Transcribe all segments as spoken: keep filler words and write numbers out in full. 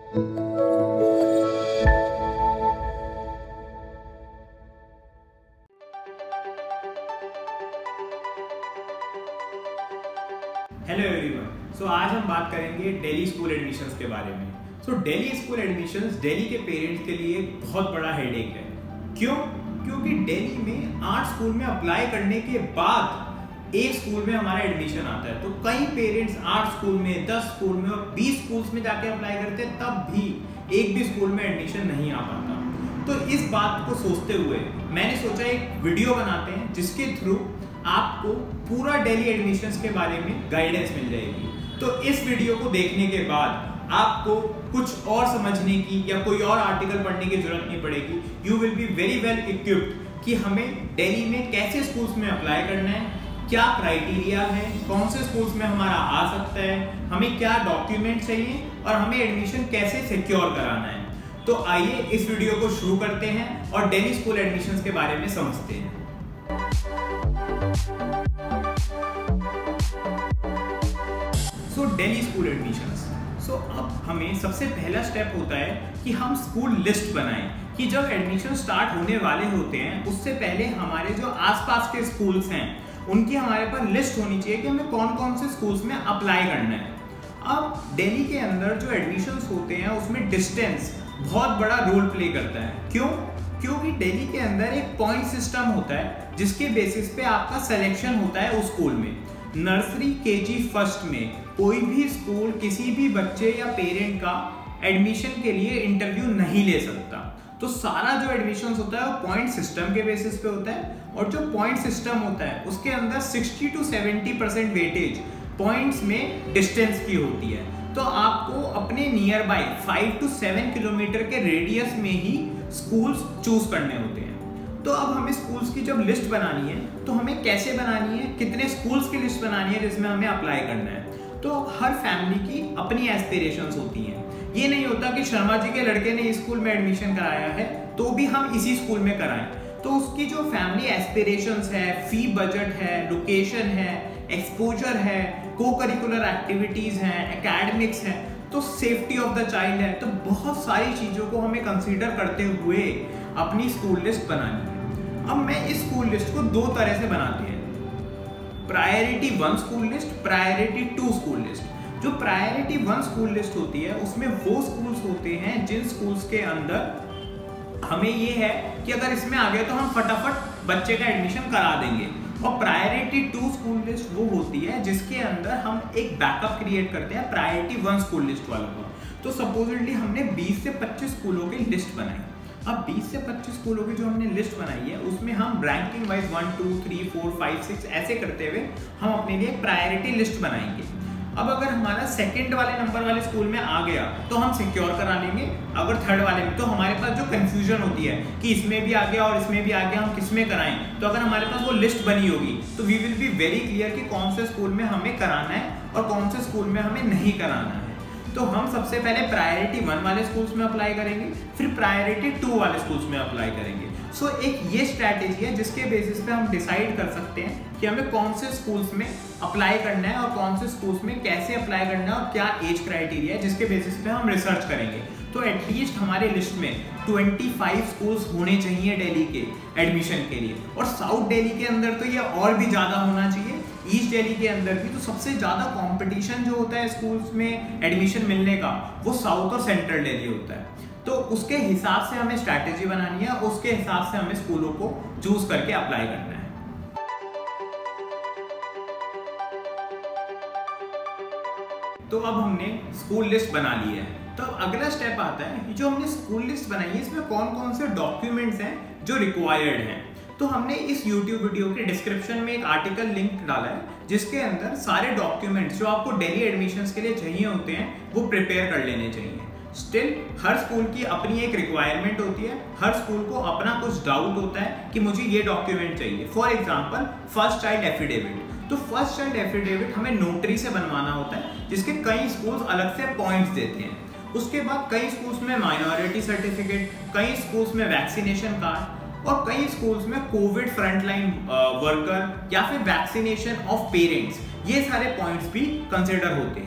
Hello everyone, सो आज हम बात करेंगे दिल्ली स्कूल एडमिशन्स के बारे में। So so, Delhi school admissions Delhi के पेरेंट्स के लिए बहुत बड़ा हेडेक है। क्यों? क्योंकि दिल्ली में आठ स्कूल में अप्लाई करने के बाद एक स्कूल में हमारा एडमिशन आता है, तो कई पेरेंट्स आठ स्कूल में, दस स्कूल में और बीस स्कूल्स में जाके अप्लाई करते हैं, तब भी एक भी स्कूल में एडमिशन नहीं आ पाता। तो इस बात को सोचते हुए मैंने सोचा एक वीडियो बनाते हैं जिसके थ्रू आपको पूरा दिल्ली एडमिशन्स के बारे में गाइडेंस मिल जाएगी। तो इस वीडियो को देखने के बाद आपको कुछ और समझने की या कोई और आर्टिकल पढ़ने की जरूरत नहीं पड़ेगी। You will be very well equipped कि हमें दिल्ली में कैसे स्कूल्स में अप्लाई करना है, क्या क्राइटेरिया है, कौन से स्कूल्स में हमारा आ सकता है, हमें क्या डॉक्यूमेंट चाहिए और हमें एडमिशन कैसे सिक्योर कराना है। तो आइए इस वीडियो को शुरू करते हैं और दिल्ली स्कूल एडमिशन्स के बारे में समझते हैं। So Delhi school admissions, so अब हमें सबसे पहला स्टेप होता है कि हम स्कूल लिस्ट बनाएं कि जब एडमिशन स्टार्ट होने वाले होते हैं उससे पहले हमारे जो आसपास के स्कूल्स हैं उनकी हमारे पास लिस्ट होनी चाहिए कि हमें कौन कौन से स्कूल्स में अप्लाई करना है। अब दिल्ली के अंदर जो एडमिशन्स होते हैं उसमें डिस्टेंस बहुत बड़ा रोल प्ले करता है। क्यों? क्योंकि दिल्ली के अंदर एक पॉइंट सिस्टम होता है जिसके बेसिस पे आपका सिलेक्शन होता है उस स्कूल में। नर्सरी, केजी, फर्स्ट में कोई भी स्कूल किसी भी बच्चे या पेरेंट का एडमिशन के लिए इंटरव्यू नहीं ले सकता। तो सारा जो एडमिशन होता है वो पॉइंट सिस्टम के बेसिस पे होता है, और जो पॉइंट सिस्टम होता है उसके अंदर साठ टू सत्तर परसेंट वेटेज पॉइंट्स में डिस्टेंस की होती है। तो आपको अपने nearby five to seven kilometre के रेडियस में ही स्कूल्स चूज करने होते हैं। तो अब हमें स्कूल्स की जब लिस्ट बनानी है तो हमें कैसे बनानी है, कितने स्कूल्स की लिस्ट बनानी है जिसमें हमें अप्लाई करना है। तो हर फैमिली की अपनी एस्पिरेशंस होती हैं। ये नहीं होता कि शर्मा जी के लड़के ने स्कूल में एडमिशन कराया है तो भी हम इसी स्कूल में कराएं। तो उसकी जो फैमिली एस्पिरेशंस है, फी बजट है, लोकेशन है, एक्सपोजर है, को करिकुलर एक्टिविटीज हैं, एकेडमिक्स हैं, तो सेफ्टी ऑफ द चाइल्ड है, तो बहुत सारी चीज़ों को हमें कंसीडर करते हुए अपनी स्कूल लिस्ट बनानी है। अब मैं इस स्कूल लिस्ट को दो तरह से बनाते हैं, priority one school list, priority two school list. जो प्रायोरिटी वन स्कूल लिस्ट होती है उसमें वो स्कूल्स होते हैं जिन स्कूल्स के अंदर हमें ये है कि अगर इसमें आ गए तो हम फटाफट बच्चे का एडमिशन करा देंगे। और प्रायोरिटी टू स्कूल लिस्ट वो होती है जिसके अंदर हम एक बैकअप क्रिएट करते हैं प्रायोरिटी वन स्कूल लिस्ट वालों को। तो सपोजिटली हमने बीस से पच्चीस स्कूलों की लिस्ट बनाई। अब बीस से पच्चीस स्कूलों की जो हमने लिस्ट बनाई है उसमें हम ranking wise one two three four five six ऐसे करते हुए हम अपने लिए एक प्रायोरिटी लिस्ट बनाएंगे। अब अगर हमारा सेकंड वाले नंबर वाले स्कूल में आ गया तो हम सिक्योर करा लेंगे। अगर थर्ड वाले में, तो हमारे पास जो कंफ्यूजन होती है कि इसमें भी आ गया और इसमें भी आ गया, हम किस में कराएं, तो अगर हमारे पास वो लिस्ट बनी होगी तो we will be very clear कि कौन से स्कूल में हमें कराना है और कौन से स्कूल में हमें नहीं कराना है। तो हम सबसे पहले प्रायोरिटी वन वाले स्कूल्स में अप्लाई करेंगे, फिर प्रायोरिटी टू वाले स्कूल्स में अप्लाई करेंगे। सो so, एक ये स्ट्रैटेजी है जिसके बेसिस पे हम डिसाइड कर सकते हैं कि हमें कौन से स्कूल्स में अप्लाई करना है और कौन से स्कूल्स में कैसे अप्लाई करना है और क्या एज क्राइटेरिया है, जिसके बेसिस पे हम रिसर्च करेंगे। तो एटलीस्ट हमारे लिस्ट में पच्चीस स्कूल्स होने चाहिए दिल्ली के एडमिशन के लिए, और साउथ दिल्ली के अंदर तो ये और भी ज़्यादा होना चाहिए, ईस्ट दिल्ली के अंदर भी। तो सबसे ज़्यादा कंपटीशन जो होता है स्कूल्स में एडमिशन मिलने का वो साउथ और सेंट्रल दिल्ली होता है। तो उसके हिसाब से हमें स्ट्रैटेजी बनानी है, उसके हिसाब से हमें स्कूलों को चूज करके अप्लाई करना है। तो अब हमने स्कूल लिस्ट बना ली है, तो अब अगला स्टेप आता है जो हमने स्कूल लिस्ट बनाई है इसमें कौन कौन से डॉक्यूमेंट्स हैं जो रिक्वायर्ड हैं। तो हमने इस यूट्यूब वीडियो के डिस्क्रिप्शन में एक आर्टिकल लिंक डाला है जिसके अंदर सारे डॉक्यूमेंट्स जो आपको दिल्ली एडमिशन्स के लिए चाहिए होते हैं वो प्रिपेयर कर लेने चाहिए। स्टिल हर स्कूल की अपनी एक रिक्वायरमेंट होती है, हर स्कूल को अपना कुछ डाउट होता है कि मुझे ये डॉक्यूमेंट चाहिए। For example first child affidavit, तो फर्स्ट चाइल्ड एफिडेविट हमें नोटरी से बनवाना होता है जिसके कई स्कूल्स अलग से पॉइंट्स देते हैं। उसके बाद कई स्कूल्स में माइनॉरिटी सर्टिफिकेट, कई स्कूल्स में वैक्सीनेशन कार्ड और कई स्कूल्स में कोविड फ्रंटलाइन वर्कर या फिर वैक्सीनेशन ऑफ पेरेंट्स, ये सारे पॉइंट्स भी कंसिडर होते हैं।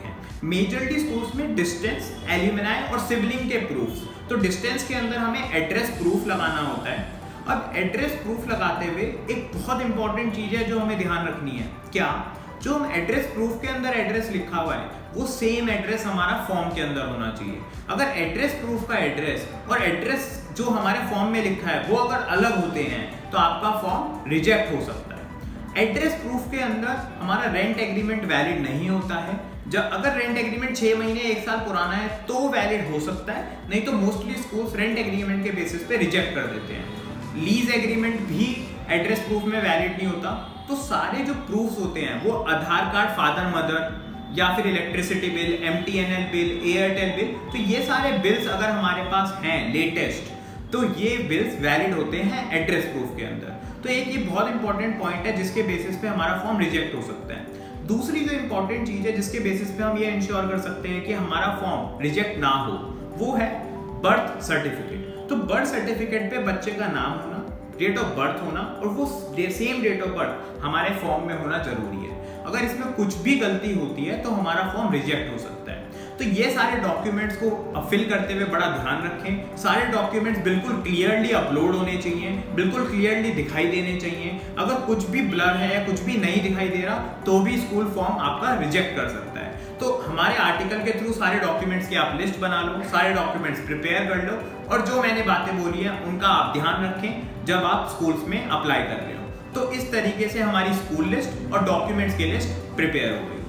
मेजरली स्कूल्स में डिस्टेंस, एल्यूमिनाई और सिबलिंग के प्रूफ्स। तो डिस्टेंस के अंदर हमें एड्रेस प्रूफ लगाना होता है। अब एड्रेस प्रूफ लगाते हुए एक बहुत इंपॉर्टेंट चीज़ है जो हमें ध्यान रखनी है। क्या? जो हम एड्रेस प्रूफ के अंदर एड्रेस लिखा हुआ है वो सेम एड्रेस हमारा फॉर्म के अंदर होना चाहिए। अगर एड्रेस प्रूफ का एड्रेस और एड्रेस जो हमारे फॉर्म में लिखा है वो अगर अलग होते हैं तो आपका फॉर्म रिजेक्ट हो सकता है। एड्रेस प्रूफ के अंदर हमारा रेंट एग्रीमेंट वैलिड नहीं होता है। जब अगर रेंट एग्रीमेंट छः महीने एक साल पुराना है तो वैलिड हो सकता है, नहीं तो मोस्टली स्कूल्स रेंट एग्रीमेंट के बेसिस पे रिजेक्ट कर देते हैं। लीज एग्रीमेंट भी एड्रेस प्रूफ में वैलिड नहीं होता। तो सारे जो प्रूफ्स होते हैं वो आधार कार्ड, फादर मदर, या फिर electricity bill, M T N L bill, Airtel bill, तो ये सारे बिल्स अगर हमारे पास हैं लेटेस्ट तो ये बिल्स वैलिड होते हैं एड्रेस प्रूफ के अंदर। तो एक ये बहुत इंपॉर्टेंट पॉइंट है जिसके बेसिस पे हमारा फॉर्म रिजेक्ट हो सकता है। दूसरी जो इंपॉर्टेंट चीज है जिसके बेसिस पे हम ये इंश्योर कर सकते हैं कि हमारा फॉर्म रिजेक्ट ना हो वो है बर्थ सर्टिफिकेट। तो बर्थ सर्टिफिकेट पे बच्चे का नाम होना, डेट ऑफ बर्थ होना और वो सेम डेट ऑफ बर्थ हमारे फॉर्म में होना जरूरी है। अगर इसमें कुछ भी गलती होती है तो हमारा फॉर्म रिजेक्ट हो सकता है। तो ये सारे डॉक्यूमेंट्स को फिल करते हुए बड़ा ध्यान रखें। सारे डॉक्यूमेंट्स बिल्कुल क्लियरली अपलोड होने चाहिए, बिल्कुल क्लियरली दिखाई देने चाहिए। अगर कुछ भी ब्लर है या कुछ भी नहीं दिखाई दे रहा तो भी स्कूल फॉर्म आपका रिजेक्ट कर सकता है। तो हमारे आर्टिकल के थ्रू सारे डॉक्यूमेंट्स की आप लिस्ट बना लो, सारे डॉक्यूमेंट्स प्रिपेयर कर लो और जो मैंने बातें बोली है उनका आप ध्यान रखें जब आप स्कूल्स में अप्लाई कर रहे हो। तो इस तरीके से हमारी स्कूल लिस्ट और डॉक्यूमेंट्स की लिस्ट प्रिपेयर हो गई।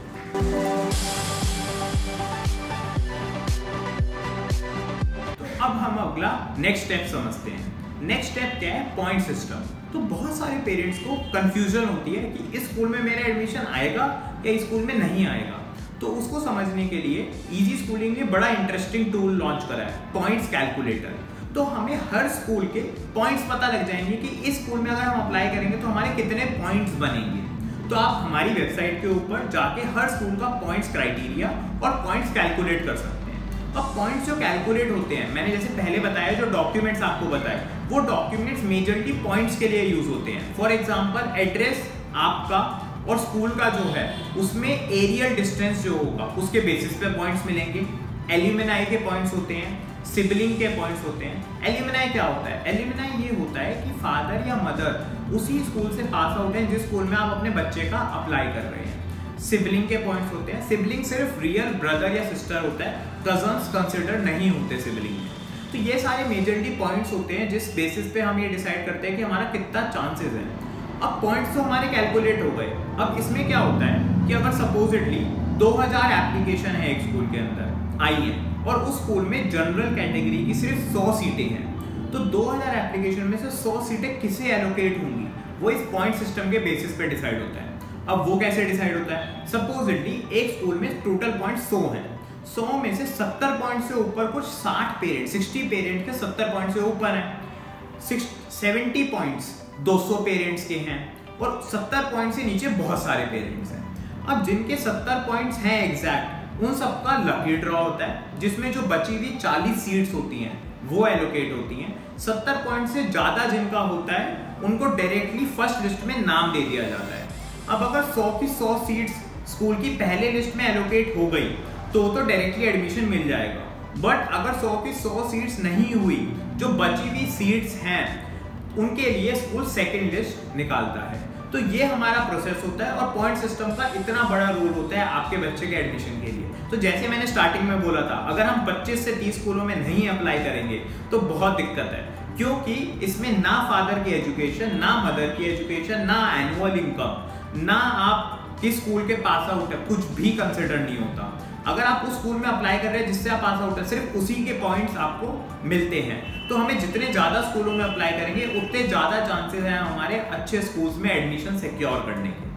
तो अब हम अगला नेक्स्ट स्टेप समझते हैं। नेक्स्ट स्टेप क्या है? Point system. तो बहुत सारे पेरेंट्स को कंफ्यूजन होती है कि इस स्कूल में मेरा एडमिशन आएगा या इस स्कूल में नहीं आएगा। तो उसको समझने के लिए इजी स्कूलिंग ने बड़ा इंटरेस्टिंग टूल लॉन्च करा है, पॉइंट्स कैलकुलेटर। तो हमें हर स्कूल के पॉइंट्स पता लग जाएंगे कि इस स्कूल में अगर हम अप्लाई करेंगे तो हमारे कितने पॉइंट्स बनेंगे। तो आप हमारी वेबसाइट के ऊपर जाके हर स्कूल का पॉइंट्स क्राइटेरिया और पॉइंट्स कैलकुलेट कर सकते हैं। अब पॉइंट्स जो कैलकुलेट होते हैं, मैंने जैसे पहले बताया, जो डॉक्यूमेंट्स आपको बताए वो डॉक्यूमेंट्स मेजरली पॉइंट्स के लिए यूज होते हैं। फॉर एग्जाम्पल एड्रेस आपका और स्कूल का जो है उसमें एरियल डिस्टेंस जो होगा उसके बेसिस पे पॉइंट्स मिलेंगे। एल्यूमिनाई के पॉइंट्स होते हैं, सिबलिंग के पॉइंट्स होते हैं। एल्यूमिनाई क्या होता है? एल्यूमिनाई ये होता है कि फादर या मदर उसी स्कूल से पास आउट है जिस स्कूल में आप अपने बच्चे का अप्लाई कर रहे हैं। सिबलिंग के पॉइंट्स होते हैं। सिबलिंग सिर्फ रियल ब्रदर या सिस्टर होता है, कजन्स कंसिडर नहीं होते सिबलिंग में। तो ये सारे मेजरली पॉइंट्स होते हैं जिस बेसिस पे हम ये डिसाइड करते हैं कि हमारा कितना चांसेस है। अब पॉइंट्स तो हमारे कैलकुलेट हो गए। अब इसमें क्या होता है कि अगर सपोजिटली दो हज़ार एप्लीकेशन है एक स्कूल के अंदर आई है और उस स्कूल में जनरल कैटेगरी की सिर्फ सौ सीटें हैं, तो दो हज़ार एप्लीकेशन में से सौ सीटें किसे एलोकेट होंगी वो इस पॉइंट सिस्टम के बेसिस पे डिसाइड होता है। अब वो कैसे डिसाइड होता है? सपोजिटली एक स्कूल में टोटल पॉइंट सौ हैं, सौ में से सत्तर पॉइंट से ऊपर कुछ साठ पेरेंट, साठ पेरेंट के सत्तर पॉइंट से ऊपर हैं, सत्तर पॉइंट्स दो सौ पेरेंट्स के हैं और सत्तर पॉइंट से नीचे बहुत सारे पेरेंट्स हैं। अब जिनके सत्तर पॉइंट्स हैं एग्जैक्ट उन सबका लकी ड्रॉ होता है जिसमें जो बची हुई चालीस सीट्स होती हैं वो एलोकेट होती हैं। सत्तर पॉइंट से ज़्यादा जिनका होता है उनको डायरेक्टली फर्स्ट लिस्ट में नाम दे दिया जाता है। अब अगर सौ की सौ सीट्स स्कूल की पहले लिस्ट में एलोकेट हो गई तो तो डायरेक्टली एडमिशन मिल जाएगा। बट अगर सौ की सौ सीट्स नहीं हुई, जो बची हुई सीट्स हैं उनके लिए स्कूल सेकेंड लिस्ट निकालता है। तो ये हमारा प्रोसेस होता है और पॉइंट सिस्टम का इतना बड़ा रोल होता है आपके बच्चे के एडमिशन के लिए। तो जैसे मैंने स्टार्टिंग में बोला था, अगर हम पच्चीस से तीस स्कूलों में नहीं अप्लाई करेंगे तो बहुत दिक्कत है, क्योंकि इसमें ना फादर की एजुकेशन, ना मदर की एजुकेशन, ना एनुअल इनकम, ना आप किस स्कूल के पास आउट है, कुछ भी कंसिडर नहीं होता। अगर आप उस स्कूल में अप्लाई कर रहे हैं जिससे आप पास आउट है, सिर्फ उसी के पॉइंट्स आपको मिलते हैं। तो हमें जितने ज़्यादा स्कूलों में अप्लाई करेंगे उतने ज़्यादा चांसेस हैं हमारे अच्छे स्कूल्स में एडमिशन सिक्योर करने के।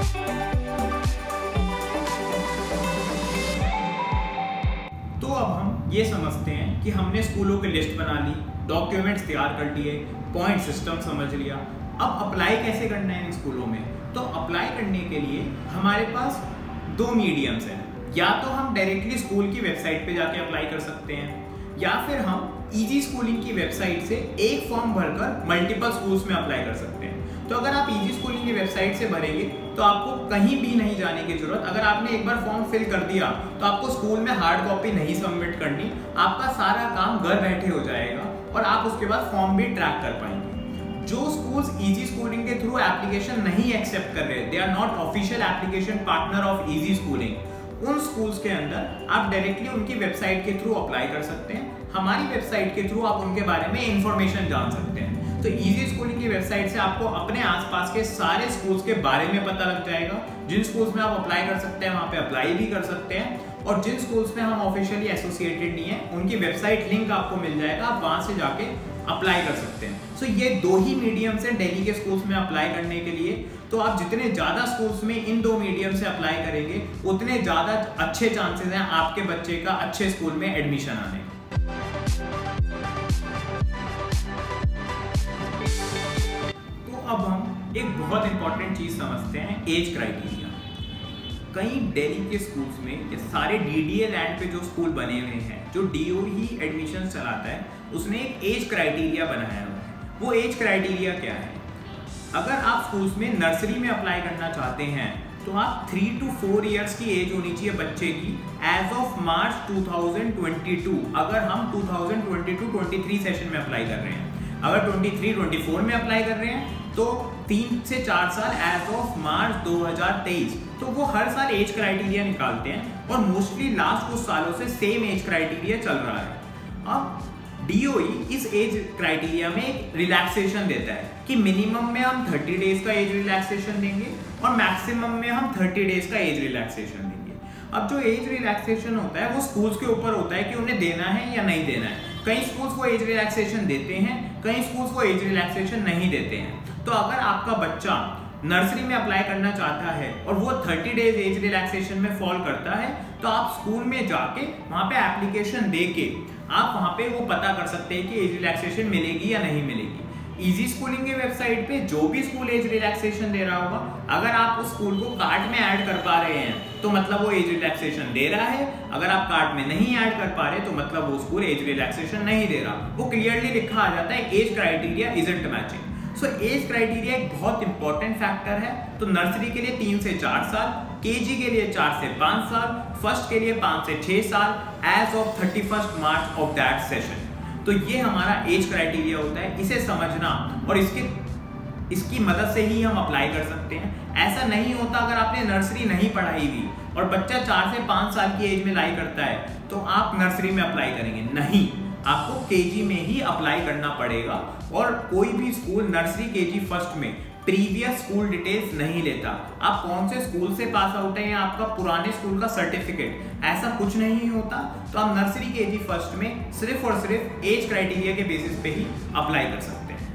तो अब हम ये समझते हैं कि हमने स्कूलों की लिस्ट बना ली, डॉक्यूमेंट्स तैयार कर लिए, पॉइंट सिस्टम समझ लिया। अब अप्लाई कैसे करना है इन स्कूलों में? तो अप्लाई करने के लिए हमारे पास दो मीडियम्स हैं। या तो हम डायरेक्टली स्कूल की वेबसाइट पे जाके अप्लाई कर सकते हैं, या फिर हम इजी स्कूलिंग की वेबसाइट से एक फॉर्म भरकर मल्टीपल स्कूल्स में अप्लाई कर सकते हैं। तो अगर आप इजी स्कूलिंग की वेबसाइट से भरेंगे तो आपको कहीं भी नहीं जाने की जरूरत। अगर आपने एक बार फॉर्म फिल कर दिया तो आपको स्कूल में हार्ड कॉपी नहीं सबमिट करनी, आपका सारा काम घर बैठे हो जाएगा और आप उसके बाद फॉर्म भी ट्रैक कर पाएंगे। जो स्कूल्स इजी स्कूलिंग के थ्रू एप्लीकेशन नहीं एक्सेप्ट कर रहे, they are not official application partner of Easy Schooling, उन स्कूल्स के अंदर आप डायरेक्टली उनकी वेबसाइट के थ्रू अप्लाई कर सकते हैं। हमारी वेबसाइट के थ्रू आप उनके बारे में इंफॉर्मेशन जान सकते हैं। तो इजी स्कूलिंग की वेबसाइट से आपको अपने आसपास के सारे स्कूल्स के बारे में पता लग जाएगा। जिन स्कूल्स में आप अप्लाई कर सकते हैं वहाँ पे अप्लाई भी कर सकते हैं, और जिन स्कूल्स में हम ऑफिशियली एसोसिएटेड नहीं है उनकी वेबसाइट लिंक आपको मिल जाएगा, आप वहाँ से जाके अप्लाई कर सकते हैं। सो so, ये दो ही मीडियम से दिल्ली के स्कूल्स में अप्लाई करने के लिए। तो आप जितने ज़्यादा स्कूल्स में इन दो मीडियम से अप्लाई करेंगे उतने ज़्यादा अच्छे चांसेस हैं आपके बच्चे का अच्छे स्कूल में एडमिशन आने का। तो अब हम एक बहुत इंपॉर्टेंट चीज़ समझते हैं, एज क्राइटेरिया। कई दिल्ली के स्कूल्स में ये सारे डीडीए लैंड पे जो स्कूल बने हुए हैं, जो डीओ ही एडमिशन चलाता है, उसने एक एज क्राइटेरिया बनाया हुआ है। वो एज क्राइटेरिया क्या है? अगर आप स्कूल्स में नर्सरी में अप्लाई करना चाहते हैं तो आप थ्री टू फोर इयर्स की एज होनी चाहिए बच्चे की age of March two thousand twenty two. अगर हम two thousand twenty two twenty three session में अप्लाई कर रहे हैं, अगर ट्वेंटी थ्री ट्वेंटी फोर में अप्लाई कर रहे हैं तो तीन से चार साल एज ऑफ मार्च दो हज़ार तेईस। तो वो हर साल एज क्राइटेरिया निकालते हैं और मोस्टली लास्ट कुछ सालों से सेम एज क्राइटेरिया चल रहा है। अब डीओई इस एज क्राइटेरिया में एक रिलैक्सेशन देता है कि मिनिमम में हम थर्टी डेज का एज रिलैक्सेशन देंगे और मैक्सिमम में हम थर्टी डेज का एज रिलैक्सेशन देंगे। अब जो एज रिलैक्सेशन होता है वो स्कूल्स के ऊपर होता है कि उन्हें देना है या नहीं देना है। कई स्कूल्स को एज रिलैक्सेशन देते हैं, कई स्कूल्स को एज रिलैक्सेशन नहीं देते हैं। तो अगर आपका बच्चा नर्सरी में अप्लाई करना चाहता है और वो थर्टी डेज एज रिलैक्सेशन में फॉल करता है तो आप स्कूल में जाके वहाँ पे एप्लीकेशन दे के आप वहाँ पे वो पता कर सकते हैं कि एज रिलैक्सेशन मिलेगी या नहीं मिलेगी। इजी स्कूलिंग की वेबसाइट पे जो भी स्कूल एज रिलैक्सेशन दे रहा होगा, अगर आप उस स्कूल को कार्ट में ऐड कर पा रहे हैं तो मतलब वो एज रिलैक्सेशन दे रहा है। अगर आप कार्ट में नहीं ऐड कर पा रहे तो मतलब वो स्कूल एज रिलैक्सेशन नहीं दे रहा। वो क्लियरली लिखा आ जाता है age criteria isn't matching. So age criteria एक बहुत इंपॉर्टेंट फैक्टर है। तो नर्सरी के लिए तीन से चार साल, केजी के लिए चार से पाँच साल, फर्स्ट के लिए पाँच से छः साल age of thirty first March of that session. तो ये हमारा एज क्राइटेरिया होता है। इसे समझना और इसके इसकी मदद से ही हम अप्लाई कर सकते हैं। ऐसा नहीं होता अगर आपने नर्सरी नहीं पढ़ाई हुई और बच्चा चार से पाँच साल की एज में लाई करता है तो आप नर्सरी में अप्लाई करेंगे नहीं, आपको केजी में ही अप्लाई करना पड़ेगा। और कोई भी स्कूल नर्सरी केजी फर्स्ट में प्रीवियस स्कूल डिटेल्स नहीं लेता। आप कौन से स्कूल से पास आउट हैं या आपका पुराने स्कूल का सर्टिफिकेट, ऐसा कुछ नहीं होता। तो आप नर्सरी केजी फर्स्ट में सिर्फ और सिर्फ एज क्राइटेरिया के बेसिस पे ही अप्लाई कर सकते हैं।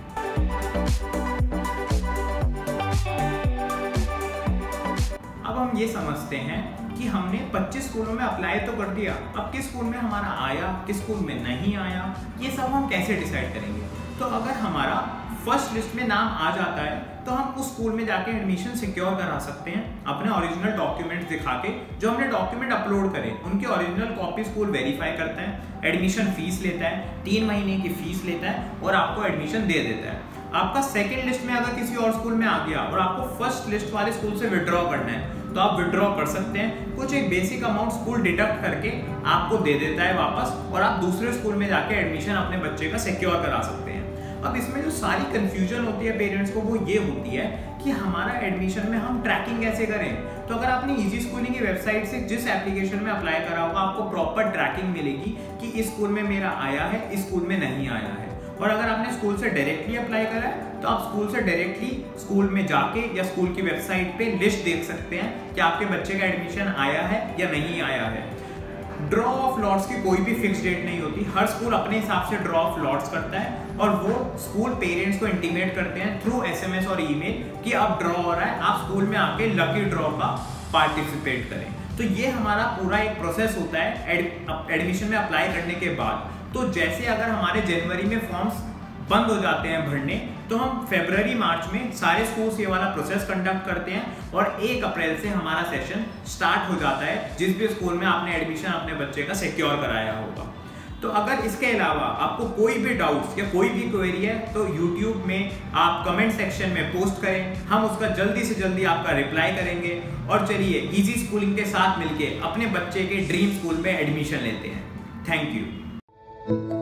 अब हम ये समझते हैं कि हमने पच्चीस स्कूलों में अप्लाई तो कर दिया, अब किस स्कूल में हमारा आया, किस स्कूल में नहीं आया, ये सब हम कैसे डिसाइड करेंगे। तो अगर हमारा फर्स्ट लिस्ट में नाम आ जाता है तो हम उस स्कूल में जाके एडमिशन सिक्योर करा सकते हैं अपने ओरिजिनल डॉक्यूमेंट्स दिखा के। जो हमने डॉक्यूमेंट अपलोड करे उनके ओरिजिनल कॉपी स्कूल वेरीफाई करता है, एडमिशन फीस लेता है, तीन महीने की फीस लेता है और आपको एडमिशन दे देता है। आपका सेकेंड लिस्ट में अगर किसी और स्कूल में आ गया और आपको फर्स्ट लिस्ट वाले स्कूल से विड्रॉ करना है तो आप विड्रॉ कर सकते हैं। कुछ एक बेसिक अमाउंट स्कूल डिडक्ट करके आपको दे देता है वापस और आप दूसरे स्कूल में जाके एडमिशन अपने बच्चे का सिक्योर करा सकते हैं। अब इसमें जो सारी कंफ्यूजन होती है पेरेंट्स को वो ये होती है कि हमारा एडमिशन में हम ट्रैकिंग कैसे करें। तो अगर आपने इजी स्कूलिंग की वेबसाइट से जिस एप्लीकेशन में अप्लाई करा होगा आपको प्रॉपर ट्रैकिंग मिलेगी कि इस स्कूल में मेरा आया है, इस स्कूल में नहीं आया है। और अगर आपने स्कूल से डायरेक्टली अप्लाई करा है तो आप स्कूल से डायरेक्टली स्कूल में जाके या स्कूल की वेबसाइट पे लिस्ट देख सकते हैं कि आपके बच्चे का एडमिशन आया है या नहीं आया है। ड्रॉ ऑफ लॉट्स की कोई भी फिक्स डेट नहीं होती, हर स्कूल अपने हिसाब से ड्रॉ ऑफ लॉट्स करता है और वो स्कूल पेरेंट्स को इंटीमेट करते हैं थ्रू एसएमएस और ईमेल कि अब ड्रॉ हो रहा है, आप स्कूल में आके लकी ड्रॉ का पार्टिसिपेट करें। तो ये हमारा पूरा एक प्रोसेस होता है एडमिशन में अप्लाई करने के बाद। तो जैसे अगर हमारे जनवरी में फॉर्म्स बंद हो जाते हैं भरने तो हम फरवरी मार्च में सारे स्कूल्स ये वाला प्रोसेस कंडक्ट करते हैं और एक अप्रैल से हमारा सेशन स्टार्ट हो जाता है जिस भी स्कूल में आपने एडमिशन अपने बच्चे का सिक्योर कराया होगा। तो अगर इसके अलावा आपको कोई भी डाउट्स या कोई भी क्वेरी है तो यूट्यूब में आप कमेंट सेक्शन में पोस्ट करें, हम उसका जल्दी से जल्दी आपका रिप्लाई करेंगे। और चलिए इजी स्कूलिंग के साथ मिलके अपने बच्चे के ड्रीम स्कूल में एडमिशन लेते हैं। Thank you.